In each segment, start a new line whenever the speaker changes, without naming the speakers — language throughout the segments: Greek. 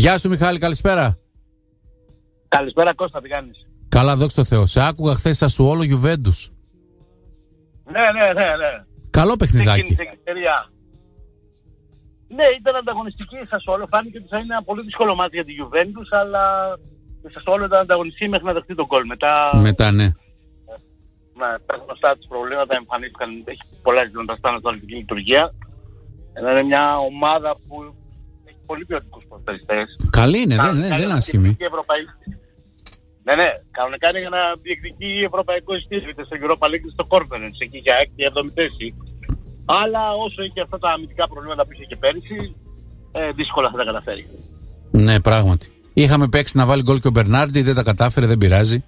Γεια σου Μιχάλη, καλησπέρα.
Καλησπέρα Κώστα, τι κάνεις?
Καλά, δόξα τω Θεώ. Σε άκουγα χθες Σασουόλο Γιουβέντους.
Ναι.
Καλό παιχνιδάκι.
Ναι, ήταν ανταγωνιστική η Σασουόλο. Φάνηκε ότι θα είναι ένα πολύ δύσκολο μάτι για τη Γιουβέντους, αλλά η Σασουόλο ήταν ανταγωνιστική μέχρι να δεχτεί τον γκολ.
Μετά, ναι.
Τα γνωστά της προβλήματα εμφανίστηκαν. Έχει πολλά ζητήματα στην ανατολική λειτουργία. Είναι μια ομάδα που έχει πολύ ποιοτικούς ποδοσφαιριστές.
Καλή είναι, δεν είναι άσχημη.
Ναι, κανονικά είναι για να διεκδικεί ευρωπαϊκό ειστήριο, είτε στο Europa League είτε στο Conference, εκεί για 6η-7η θέση. Αλλά όσο έχει αυτά τα αμυντικά προβλήματα που είχε και πέρυσι, δύσκολα θα τα καταφέρει.
Ναι, πράγματι. Είχαμε παίξει να βάλει γκολ και ο Μπερνάρντι, δεν τα κατάφερε, δεν πειράζει.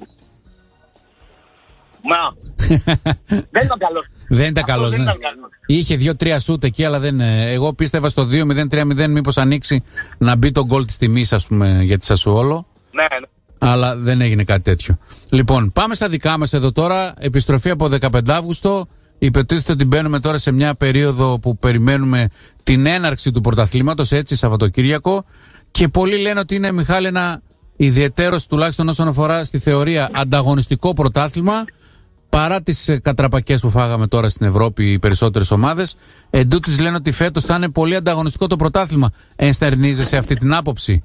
Δεν ήταν καλός.
Δεν ήταν καλός, ναι. Είχε 2-3 σούτ εκεί, αλλά δεν. Εγώ πίστευα στο 2-0-3-0 μήπως ανοίξει να μπει το γκολ της τιμής, ας πούμε, για τη Σασουόλο.
Ναι.
Αλλά δεν έγινε κάτι τέτοιο. Λοιπόν, πάμε στα δικά μας εδώ τώρα. Επιστροφή από 15 Αύγουστο. Υποτίθεται ότι μπαίνουμε τώρα σε μια περίοδο που περιμένουμε την έναρξη του πρωταθλήματος, έτσι, Σαββατοκύριακο. Και πολλοί λένε ότι είναι, Μιχάλη, ένα ιδιαιτέρως, τουλάχιστον όσον αφορά στη θεωρία, ανταγωνιστικό πρωτάθλημα. Παρά τις κατραπακές που φάγαμε τώρα στην Ευρώπη οι περισσότερες ομάδες, εντούτοις λένε ότι φέτος θα είναι πολύ ανταγωνιστικό το πρωτάθλημα. Ενστερνίζεσαι αυτή την άποψη?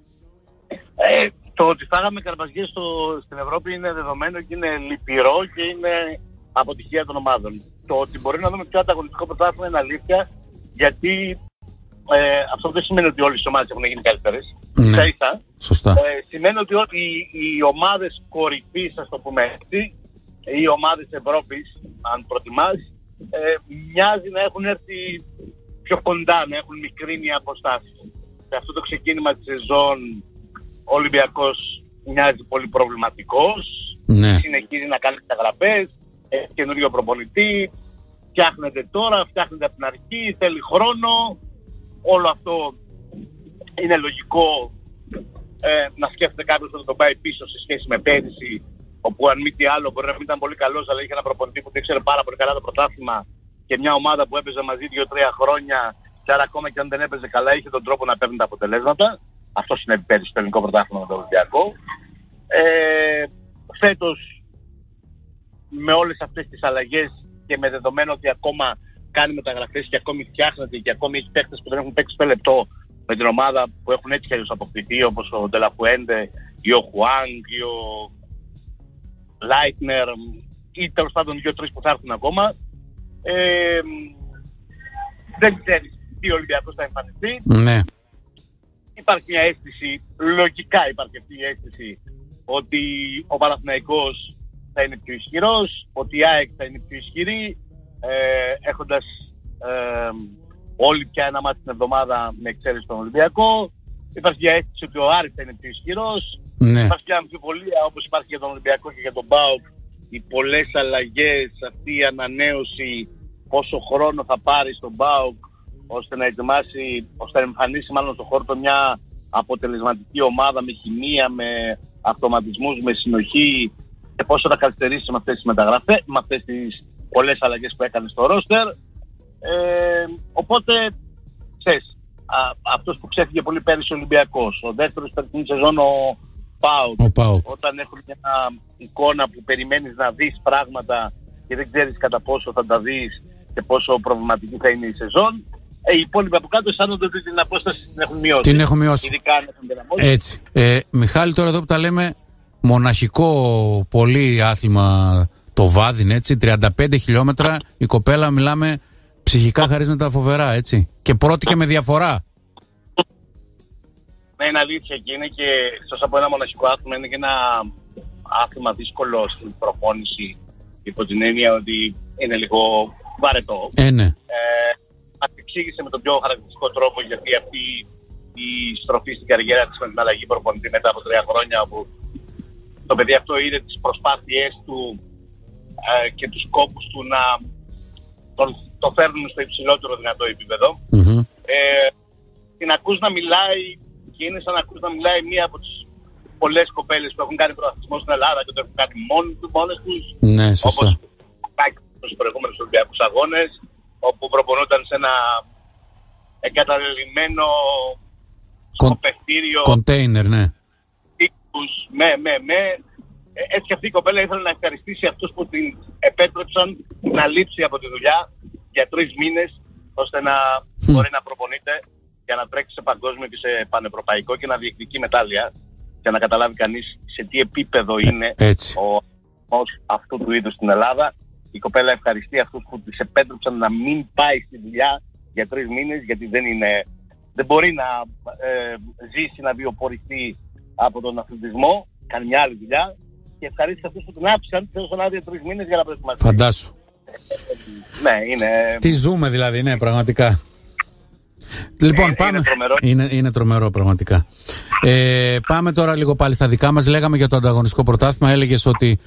Το ότι φάγαμε καρπαζιές στην Ευρώπη είναι δεδομένο και είναι λυπηρό και είναι αποτυχία των ομάδων. Το ότι μπορεί να δούμε πιο ανταγωνιστικό πρωτάθλημα είναι αλήθεια, γιατί αυτό δεν σημαίνει ότι όλες οι ομάδες έχουν γίνει καλύτερες.
Ναι, σωστά.
Σημαίνει ότι οι ομάδες κορυφής, ας το πούμε έτσι, οι ομάδες Ευρώπης, αν προτιμάς, μοιάζει να έχουν έρθει πιο κοντά, να έχουν μικρύνει αποστάσεις. Σε αυτό το ξεκίνημα της σεζόν ο Ολυμπιακός μοιάζει πολύ προβληματικός,
ναι.
Συνεχίζει να κάνει μεταγραφές, έχει καινούριο προπονητή, φτιάχνεται τώρα, φτιάχνεται από την αρχή, θέλει χρόνο. Όλο αυτό είναι λογικό να σκέφτεται κάποιος ότι τον πάει πίσω σε σχέση με πέρυσι, όπου αν μη τι άλλο μπορεί να μην ήταν πολύ καλός, αλλά είχε ένα προπονητή που δεν ξέρει πάρα πολύ καλά το πρωτάθλημα και μια ομάδα που έπαιζε μαζί 2-3 χρόνια, και άρα ακόμα και αν δεν έπαιζε καλά είχε τον τρόπο να παίρνει τα αποτελέσματα. Αυτό συνέβη πέρυσι στο ελληνικό πρωτάθλημα με τον Ολυμπιακό. Φέτος, με όλες αυτές τις αλλαγές και με δεδομένο ότι ακόμα κάνει μεταγραφές και ακόμη φτιάχνεται και ακόμη έχει παίκτες που δεν έχουν παίξει το λεπτό με την ομάδα που έχουν έτσι κι αλλιώς αποκτηθεί, όπως ο Ντελαφουέντε ή ο Χουάνγκ ή ο Λάιτνερ ή τέλος πάντων 2-3 που θα έρθουν ακόμα, δεν ξέρεις τι ο Ολυμπιακός θα εμφανιστεί.
Ναι.
Υπάρχει μια αίσθηση, λογικά υπάρχει αυτή η αίσθηση, ότι ο Παναθηναϊκός θα είναι πιο ισχυρός, ότι η ΑΕΚ θα είναι πιο ισχυρή, έχοντας όλοι πια ένα μάτι την εβδομάδα με εξαίρεση τον Ολυμπιακό. Υπάρχει μια αίσθηση ότι ο Άρης θα είναι πιο ισχυρός.
Ναι.
Υπάρχει μια αμφιβολία, όπως υπάρχει για τον Ολυμπιακό και για τον ΠΑΟΚ, οι πολλές αλλαγές, αυτή η ανανέωση, πόσο χρόνο θα πάρει στον ΠΑΟΚ ώστε να ετοιμάσει, ώστε να εμφανίσει μάλλον στον χώρο του μια αποτελεσματική ομάδα με χημεία, με αυτοματισμούς, με συνοχή, και πόσο θα καθυστερήσει με αυτές τις μεταγραφές, με αυτές τις πολλές αλλαγές που έκανε στο ρόστερ. Οπότε, ξέρεις, αυτός που ξέφυγε πολύ πέρυσι ο Ολυμπιακός, ο δεύτερος περσινή σεζόν ο ΠΑΟΚ, όταν έχουν μια εικόνα που περιμένεις να δεις πράγματα και δεν ξέρεις κατά πόσο θα τα δεις και πόσο προβληματική θα είναι η σεζόν, οι υπόλοιποι από κάτω αισθάνονται ότι την απόσταση την έχουν μειώσει.
Την έχουν μειώσει.
Ειδικά αν έχουν περάσει.
Έτσι. Μιχάλη, τώρα εδώ που τα λέμε, μοναχικό πολύ άθλημα το Βάδιν, έτσι, 35 χιλιόμετρα, η κοπέλα, μιλάμε, ψυχικά χαρίσματα φοβερά, έτσι. Και πρώτη και με διαφορά.
Ναι, είναι αλήθεια και είναι και, εκτός από ένα μοναχικό άθλημα, είναι και ένα άθλημα δύσκολο στην προπόνηση, υπό την έννοια ότι είναι λίγο βαρετό.
Ναι.
Μας εξήγησε με τον πιο χαρακτηριστικό τρόπο γιατί αυτή η στροφή στην καριέρα της με την αλλαγή προπονητή μετά από 3 χρόνια, όπου το παιδί αυτό είδε τις προσπάθειές του και τους κόπους του να το φέρνουν στο υψηλότερο δυνατό επίπεδο.
Mm-hmm.
Την ακούς να μιλάει και είναι σαν να ακούς να μιλάει μία από τις πολλές κοπέλες που έχουν κάνει πρωταθλητισμό στην Ελλάδα και το έχουν κάνει μόνες τους.
Ναι, σωστά.
Όπως στους προηγούμενους Ολυμπιακούς Αγώνες, όπου προπονούνταν σε ένα εγκαταλελειμμένο σκοπευτικό εισιτήριο.
Κοντέινερ, ναι.
Έτσι αυτή η κοπέλα ήθελε να ευχαριστήσει αυτούς που την επέτρεψαν να λείψει από τη δουλειά για 3 μήνες, ώστε να μπορεί να προπονείται για να τρέξει σε παγκόσμιο και σε πανευρωπαϊκό και να διεκδικεί μετάλλια, για να καταλάβει κανείς σε τι επίπεδο είναι αυτού του είδους στην Ελλάδα. Η κοπέλα ευχαριστεί αυτούς που της επέτρεψαν να μην πάει στη δουλειά για 3 μήνες, γιατί δεν μπορεί να ζήσει, να βιοπορηθεί από τον αθλητισμό, κάνει μια άλλη δουλειά, και ευχαρίστησε αυτούς που την άφησαν, θέλουν άδεια 3 μήνες για να προετοιμαστεί.
Φαντάσου.
Ναι, είναι...
Τι ζούμε δηλαδή, ναι, πραγματικά. Λοιπόν, πάμε. Είναι τρομερό πραγματικά. Πάμε τώρα λίγο πάλι στα δικά μας. Λέγαμε για το ανταγωνιστικό πρωτάθλημα. Έλεγες ότι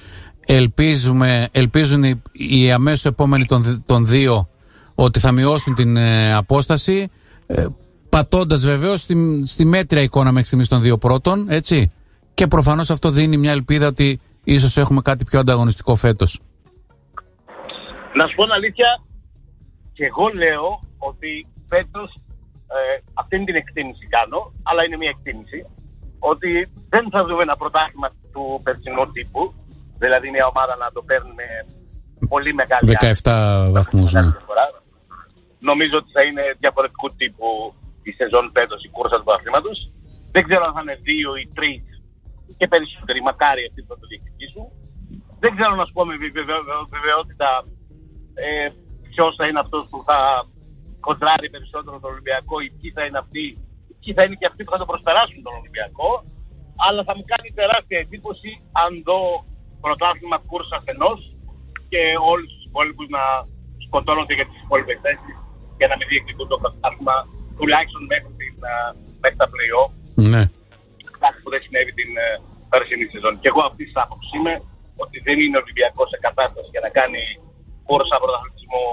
ελπίζουν οι αμέσως επόμενοι των δύο ότι θα μειώσουν την απόσταση, πατώντας βεβαίως στη μέτρια εικόνα μέχρι στιγμής των δύο πρώτων, έτσι. Και προφανώς αυτό δίνει μια ελπίδα ότι ίσως έχουμε κάτι πιο ανταγωνιστικό φέτος.
Να σου πω την αλήθεια, και εγώ λέω ότι φέτος, αυτή είναι την εκτίμηση κάνω, αλλά είναι μια εκτίμηση, ότι δεν θα δούμε ένα πρωτάθλημα του περσινού τύπου, δηλαδή μια ομάδα να το παίρνει με πολύ μεγάλη
17 βαθμούς, ναι.
Νομίζω ότι θα είναι διαφορετικού τύπου η σεζόν φέτος, η κούρσα του πρωταθλήματος. Δεν ξέρω αν θα είναι 2 ή 3 και περισσότεροι, μακάρι αυτοί που θα το διεκδικήσουν. Δεν ξέρω να σου πω με βεβαιότητα ποιος θα είναι αυτός που θα κοντράρει περισσότερο τον Ολυμπιακό ή ποιοι θα είναι αυτοί, ποιοι θα είναι και αυτοί που θα το προσπεράσουν τον Ολυμπιακό. Αλλά θα μου κάνει τεράστια εντύπωση αν δω πρωτάθλημα κούρσα αφενός και όλους τους υπόλοιπους να σκοτώνονται για τις υπόλοιπες θέσεις και να μην διεκδικούν το πρωτάθλημα τουλάχιστον μέχρι τα play-off.
Ναι.
Κάτι που δεν συνέβη την περσινή σεζόν. Και εγώ αυτής της άποψης είμαι ότι δεν είναι ο Ολυμπιακός σε κατάσταση για να κάνει κούρσα πρωταθλητισμό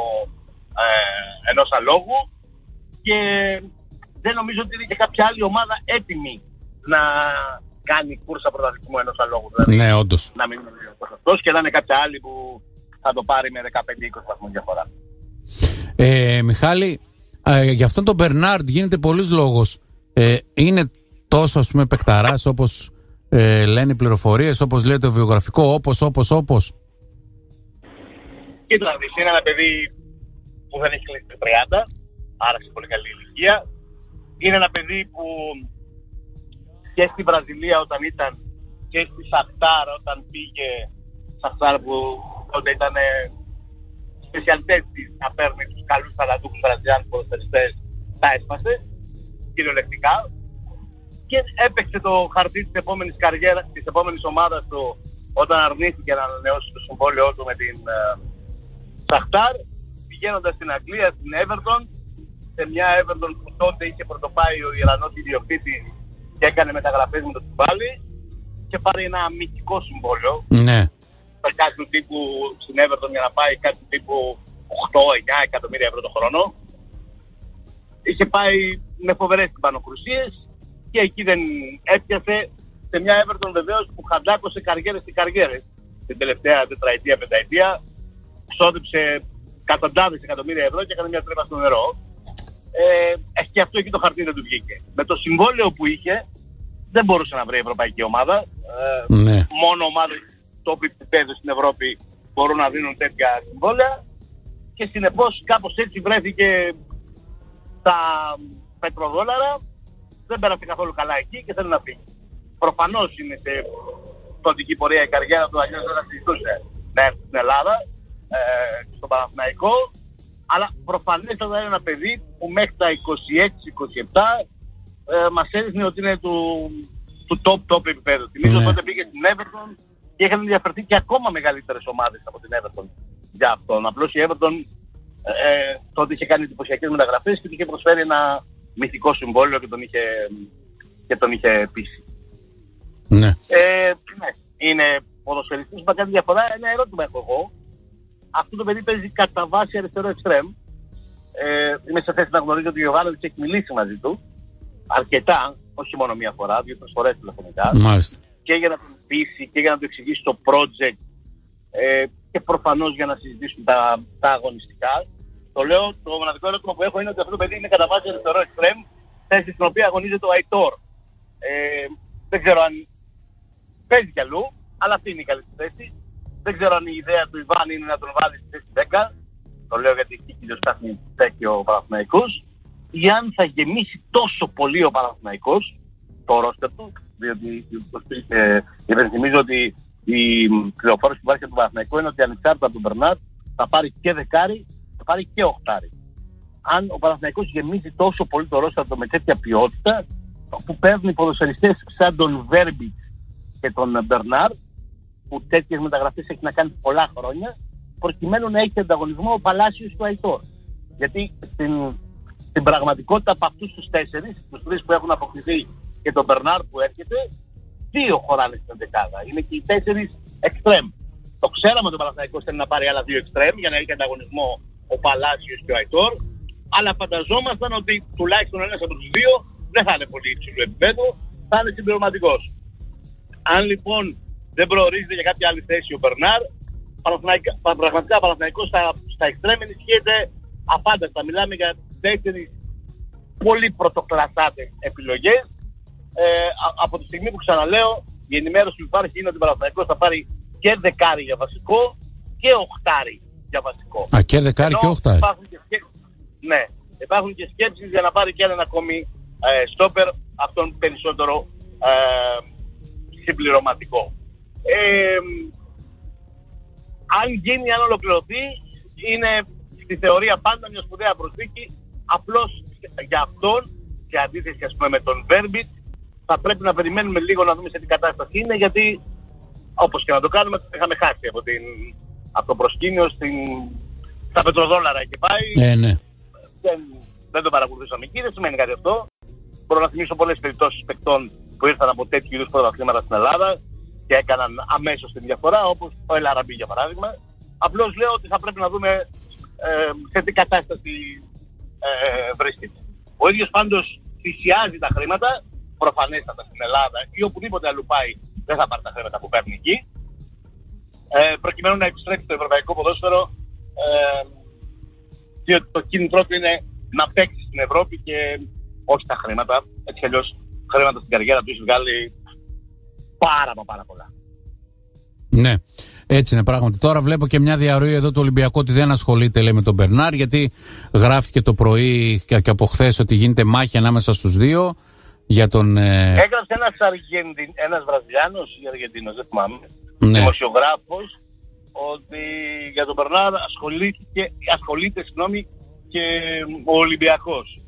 ενός αλόγου, και δεν νομίζω ότι είναι και κάποια άλλη ομάδα έτοιμη να κάνει κούρσα πρωταθλητισμού ενός αλόγου. Δηλαδή,
ναι, όντως.
Να μην είναι ο αυτός και να είναι κάποια άλλη που θα το πάρει με 15-20 βαθμούς διαφορά.
Μιχάλη, για αυτόν τον Μπερνάρντ γίνεται πολλής λόγος. Είναι τόσο, ας πούμε, παικταράς όπως λένε οι πληροφορίες, όπως λέει το βιογραφικό, όπως.
Κοίτα, είναι ένα παιδί που δεν έχει κλείσει 30, άρα σε πολύ καλή ηλικία. Είναι ένα παιδί που και στη Βραζιλία όταν ήταν και στη Σαχτάρ όταν πήγε, Σαχτάρ που τότε ήταν σπεσιαλτές της να παίρνει τους καλούς ταλαντούχους βραζιλιάνους ποδοσφαιριστές, τα έσπασε κυριολεκτικά και έπαιξε το χαρτί της επόμενης καριέρας, της επόμενης ομάδας του όταν αρνήθηκε να ανανεώσει το συμβόλαιό του με την Σαχτάρ, πηγαίνοντας στην Αγγλία, στην Everton, σε μια Everton που τότε είχε πρωτοπάει ο Ιρανός ιδιοκτήτης και έκανε μεταγραφές με το Τσουβάλι και πάρει ένα μυθικό συμβόλαιο.
Ναι.
Κάτι του τύπου στην Everton για να πάει κάτι του τύπου 8-9 εκατομμύρια ευρώ το χρόνο. Είχε πάει με φοβερές τυμπανοκρουσίες και εκεί δεν έπιασε, σε μια Everton βεβαίως που χαντάκωσε καριέρες και καριέρες την τελευταία τετραετία, πενταετία. Ξόδεψε εκατοντάδες εκατομμύρια ευρώ και έκανε μια τρύπα στο νερό. Και αυτό εκεί το χαρτί δεν του βγήκε. Με το συμβόλαιο που είχε δεν μπορούσε να βρει ευρωπαϊκή ομάδα.
Ναι.
Μόνο ομάδες top επίπεδου στην Ευρώπη μπορούν να δίνουν τέτοια συμβόλαια και συνεπώς κάπως έτσι βρέθηκε τα πετροδόλαρα, δεν πέρασε καθόλου καλά εκεί και θέλει να φύγει. Προφανώς είναι σε πτωτική πορεία η καριέρα του, αλλιώς δεν θα συζητούσε να έρθει στην Ελλάδα, στον Παναθηναϊκό, αλλά προφανέστατα είναι ένα παιδί που μέχρι τα 26-27 μας έδειχνε ότι είναι του top επίπεδου. Θυμίζω τότε πήγε στην Everton και είχαν ενδιαφερθεί και ακόμα μεγαλύτερες ομάδες από την Everton για αυτόν. Απλώς η Everton τότε είχε κάνει εντυπωσιακές μεταγραφές και του είχε προσφέρει ένα μυθικό συμβόλαιο και τον είχε πείσει.
Ναι.
Ναι. Είναι ποδοσφαιριστής που θα κάνει διαφορά. Ένα ερώτημα έχω εγώ. Αυτό το παιδί παίζει κατά βάση αριστερό εξτρέμ. Είμαι σε θέση να γνωρίζω ότι ο Γιωβάνοβιτς έχει μιλήσει μαζί του αρκετά, όχι μόνο μία φορά, 2-3 φορές τηλεφωνικά.
Μάλιστα. Και
για να τον πείσει και για να του εξηγήσει το project και προφανώς για να συζητήσουν τα αγωνιστικά. Το λέω, το μοναδικό ερώτημα που έχω είναι ότι αυτό το παιδί είναι κατά βάση αριστερό εξτρέμ, θέση στην οποία αγωνίζεται ο Αϊτόρ Δεν ξέρω αν παίζει κι αλλού, αλλά αυτή είναι η καλή θέση. Δεν ξέρω αν η ιδέα του Ιβάν είναι να τον βάλει στη θέση 10. Το λέω γιατί εκεί κυριολεκτικά στέκει ο Παναθηναϊκός. Ή αν θα γεμίσει τόσο πολύ ο Παναθηναϊκός το ρόστερ του, διότι υπενθυμίζω ότι η πληροφόρηση που υπάρχει από τον Παναθηναϊκό είναι ότι ανεξάρτητα από τον Μπερνάρ θα πάρει και δεκάρι, θα πάρει και οχτάρι. Αν ο Παναθηναϊκός γεμίζει τόσο πολύ το ρόστερ του με τέτοια ποιότητα, που παίρνει ποδοσφαιριστές σαν τον Βέρμπιτς και τον Μπερνάρ, που τέτοιες μεταγραφές έχει να κάνει πολλά χρόνια, προκειμένου να έχει ανταγωνισμό ο Παλάσιος του Αϊτόρ. Γιατί στην πραγματικότητα από αυτούς τους 4, τους 3 που έχουν αποκτηθεί και τον Μπερνάρ που έρχεται, 2 χωράνε στην δεκάδα. Είναι και οι 4 εξτρέμ. Το ξέραμε ότι ο Παναθηναϊκός θέλει να πάρει άλλα 2 εξτρέμ για να έχει ανταγωνισμό ο Παλάσιος και ο Αϊτόρ, αλλά φανταζόμασταν ότι τουλάχιστον ένας από τους 2 δεν θα είναι πολύ υψηλού επίπεδου, θα είναι συμπληρωματικός. Αν λοιπόν δεν προορίζεται για κάποια άλλη θέση ο Μπερνάρ, πραγματικά ο Παναθηναϊκός στα εξτρέμ ενισχύεται αφάνταστα. Μιλάμε για 4 πολύ πρωτοκλασσάτες επιλογές. Από τη στιγμή που ξαναλέω, η ενημέρωση που υπάρχει είναι ότι ο Παναθηναϊκός θα πάρει και δεκάρι για βασικό και οχτάρι για βασικό.
Και δεκάρι και οχτάρι.
Ναι, υπάρχουν και σκέψεις για να πάρει και έναν ακόμη στόπερ, αυτόν περισσότερο συμπληρωματικό. Αν γίνει, αν ολοκληρωθεί, είναι στη θεωρία πάντα μια σπουδαία προσθήκη. Απλώς για αυτόν, σε αντίθεση ας πούμε με τον Βέρμπιτ, θα πρέπει να περιμένουμε λίγο να δούμε σε τι κατάσταση είναι, γιατί όπως και να το κάνουμε είχαμε χάσει από το προσκήνιο στα πετροδόλαρα και πάει.
Ναι.
Δεν το παρακολουθήσαμε εκεί, δεν σημαίνει κάτι αυτό. Μπορώ να θυμίσω πολλές περιπτώσεις παικτών που ήρθαν από τέτοιου είδους πρωταθλήματα στην Ελλάδα και έκαναν αμέσως την διαφορά, όπως ο Ελαραμπή για παράδειγμα. Απλώς λέω ότι θα πρέπει να δούμε σε τι κατάσταση βρίσκεται. Ο ίδιος πάντως θυσιάζει τα χρήματα, προφανέστατα στην Ελλάδα ή οπουδήποτε αλλού πάει δεν θα πάρει τα χρήματα που παίρνει εκεί, προκειμένου να επιστρέψει το ευρωπαϊκό ποδόσφαιρο, διότι το κίνητρό του είναι να παίξει στην Ευρώπη και όχι τα χρήματα. Έτσι αλλιώς χρήματα στην καριέρα του έχει βγάλει πάρα πολλά. Ναι,
έτσι είναι πράγματι. Τώρα βλέπω και μια διαρροή εδώ του Ολυμπιακού ότι δεν ασχολείται, λέει, με τον Μπερνάρ, γιατί γράφτηκε το πρωί και από χθες ότι γίνεται μάχη ανάμεσα στους 2 για τον...
Έγραψε ένας Βραζιλιάνος ή Αργεντίνος, δεν θυμάμαι, δημοσιογράφος, ότι για τον Μπερνάρ ασχολείται και ο Ολυμπιακός.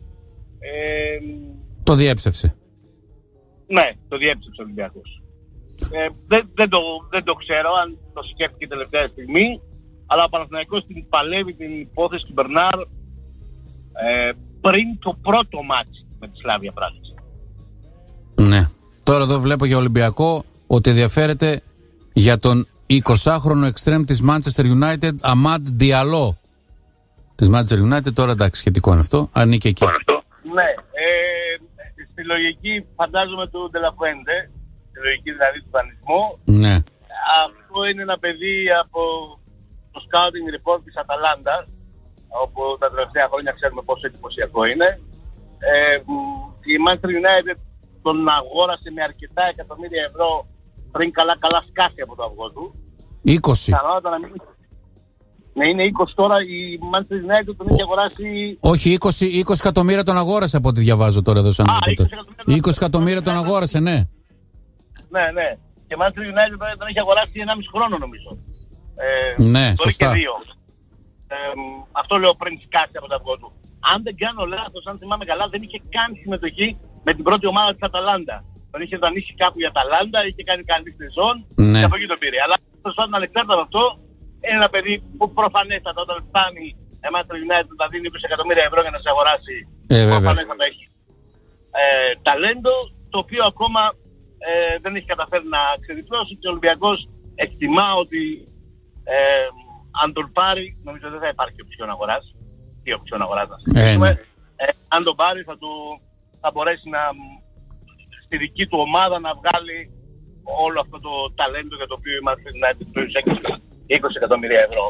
Το διέψευσε.
Ναι, το διέψευσε ο Ολυμπιακός. Δεν το ξέρω αν το σκέφτηκε τελευταία στιγμή, αλλά ο Παναθηναϊκός την παλεύει την υπόθεση του Μπερνάρ πριν το πρώτο μάτς με τη Σλάβια Πράγας.
Ναι. Τώρα εδώ βλέπω για Ολυμπιακό ότι ενδιαφέρεται για τον 20χρονο εξτρέμ της Manchester United, Αμάντ Διαλό. Της Manchester United, τώρα εντάξει, σχετικό είναι αυτό. Ανήκει εκεί.
Ναι. Στη λογική φαντάζομαι του Ντελαφουέντε, στη λογική δηλαδή του δανεισμού.
Ναι.
Αυτό είναι ένα παιδί από το scouting report της Αταλάντα, όπου τα τελευταία χρόνια ξέρουμε πόσο εντυπωσιακό είναι. Η Manchester United τον αγόρασε με αρκετά εκατομμύρια ευρώ πριν καλά σκάσει από το αυγό του.
20.
Ναι, είναι 20 τώρα. Η Manchester United τον έχει αγοράσει...
Όχι, 20 εκατομμύρια τον αγόρασε από ό,τι διαβάζω τώρα εδώ σαν 20 εκατομμύρια τον αγόρασε, ναι.
Ναι. Και η Manchester United τον έχει αγοράσει 1,5 χρόνο νομίζω.
Ναι, σωστά.
Αυτό λέω πριν σκάσει από το αυγό του. Αν δεν κάνω λάθος, αν θυμάμαι καλά, δεν είχε καν συμμετοχή με την πρώτη ομάδα της Αταλάντα. Τον είχε δανείσει κάπου η Αταλάντα, είχε κάνει καλή σεζόν και από εκεί τον πήρε. Αλλά προσπάθησε ανεξάρτητα από αυτό, είναι ένα παιδί που προφανέστατα όταν φτάνει η Manchester United να δίνει 20 εκατομμύρια ευρώ για να σε αγοράσει, προφανέστατα έχει ταλέντο, το οποίο ακόμα δεν έχει καταφέρει να ξεδιπλώσει και ο Ολυμπιακός εκτιμά ότι αν τον πάρει, νομίζω δεν θα υπάρχει οψιόν αγοράς. Τι οψιόν αγοράς να συζητήσουμε. Αν τον πάρει θα μπορέσει στη δική του ομάδα να βγάλει όλο αυτό το ταλέντο για το οποίο η Manchester United του έκλεισε 20 εκατομμύρια ευρώ.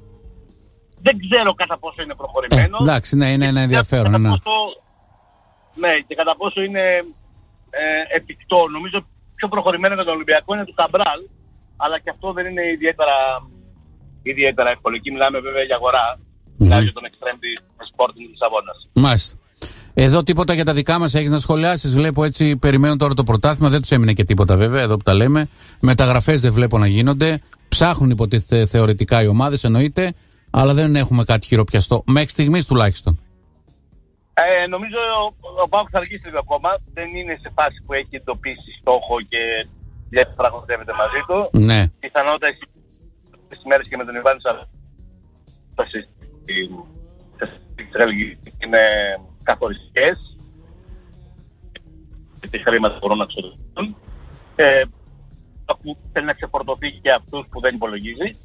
Δεν ξέρω κατά πόσο είναι προχωρημένο.
Εντάξει, ναι, είναι ένα ενδιαφέρον.
Ναι, και κατά πόσο είναι εφικτό. Νομίζω πιο προχωρημένο με τον Ολυμπιακό είναι του Καμπράλ, αλλά και αυτό δεν είναι ιδιαίτερα εύκολο. Εκεί μιλάμε βέβαια για αγορά. Μιλάμε για τον εξτρέμ της Sporting της Λισαβόνας.
Μάλιστα. Εδώ τίποτα για τα δικά μας έχεις να σχολιάσεις? Βλέπω έτσι, περιμένουν τώρα το πρωτάθλημα, δεν τους έμεινε και τίποτα βέβαια, εδώ που τα λέμε. Μεταγραφές δεν βλέπω να γίνονται. Ψάχνουν υποτίθεται θεωρητικά οι ομάδες, εννοείται, αλλά δεν έχουμε κάτι χειροπιαστό, μέχρι στιγμής τουλάχιστον.
Νομίζω ο ΠΑΟΚ θα αργήσει λίγο ακόμα. Δεν είναι σε φάση που έχει εντοπίσει στόχο και διαπραγματεύεται μαζί του.
Ναι.
Πιθανότατα τις ημέρες και με τον Ιβάνη Σαρδί είναι καθοριστικές. Και χρήματα μπορούν να ξοδευτούν. Που θέλει να ξεφορτωθεί και αυτούς που δεν υπολογίζει.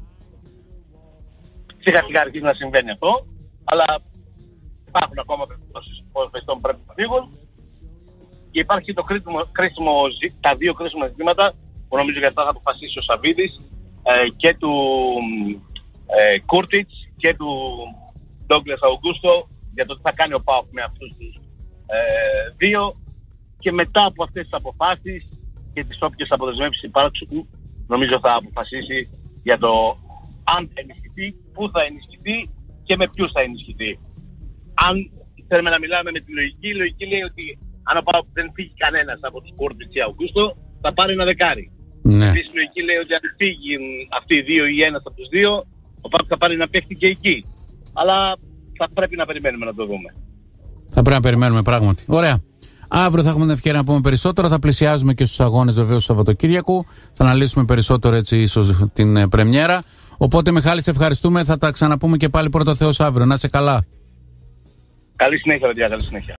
Σιγά σιγά αρχίζει να συμβαίνει αυτό, αλλά υπάρχουν ακόμα περιπτώσεις που πρέπει να φύγουν. Και υπάρχει το τα δύο κρίσιμα ζητήματα που νομίζω για αυτά θα αποφασίσει ο Σαββίδης και του Κούρτιτς και του Ντόγκλες Αουγκούστο για το τι θα κάνει ο ΠΑΟΚ με αυτούς τους δύο, και μετά από αυτές τις αποφάσεις και τις όποιες αποδεσμεύσεις υπάρξουν, νομίζω θα αποφασίσει για το αν θα ενισχυθεί, πού θα ενισχυθεί και με ποιους θα ενισχυθεί. Αν θέλουμε να μιλάμε με τη λογική, η λογική λέει ότι αν ο ΠΑΟΚ δεν φύγει κανένας από τους Κούρτιτς ή Αουγκούστο, θα πάρει ένα δεκάρι.
Ναι.
Επίσης η λογική λέει ότι αν φύγει αυτοί οι δύο ή ένας από τους δύο, ο ΠΑΟΚ θα πάρει ένα παίχτη και εκεί. Αλλά θα πρέπει να περιμένουμε να το δούμε.
Θα πρέπει να περιμένουμε πράγματι. Ωραία. Αύριο θα έχουμε την ευκαιρία να πούμε περισσότερο. Θα πλησιάζουμε και στους αγώνες βεβαίως του Σαββατοκύριακου. Θα αναλύσουμε περισσότερο έτσι ίσως την πρεμιέρα. Οπότε Μιχάλη, σε ευχαριστούμε. Θα τα ξαναπούμε και πάλι πρώτα Θεός αύριο. Να είσαι καλά.
Καλή συνέχεια, παιδιά. Καλή συνέχεια.